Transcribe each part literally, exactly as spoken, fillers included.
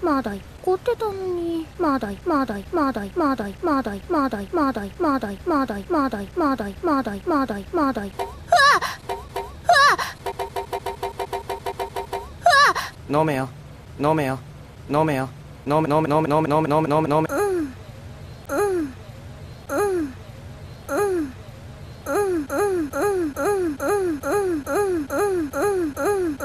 まだ凝ってたのに、まだまだまだまだまだまだまだまだまだまだまだまだまだまだ。 飲めよ飲めよ飲めよ飲め飲め飲め飲め飲め飲め飲め飲め。 うんうんうんうんうんうんうんうんうんうんうんうんうんうん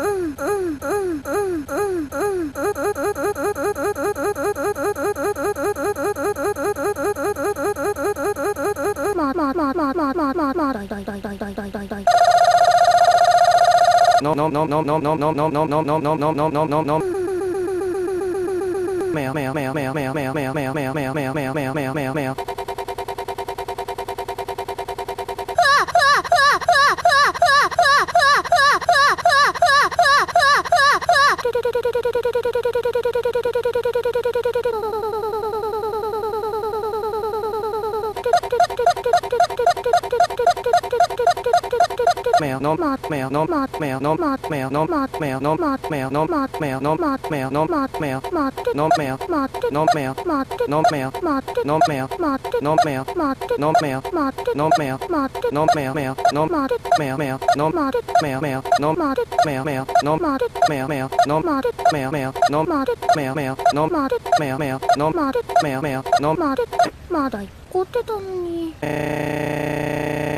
ままままままままだいだいだいだいだいだいだいだい。 No no no no no no no no no no no no no no no no no. Mèo mèo mèo mèo mèo mèo mèo mèo mèo mèo mèo mèo mèo mèo mèo mèo. Mèo nó mèo nó mèo nó mèo nó mèo nó mèo nó mèo nó mèo nó mèo nó mèo nó mèo nó mèo nó mèo nó mèo nó mèo nó mèo nó mèo mèo nó mèo mèo nó mèo mèo nó mèo mèo nó mèo mèo nó mèo mèo nó mèo mèo nó mèo mèo nó mèo mèo nó まだ凝ってたのに。 えー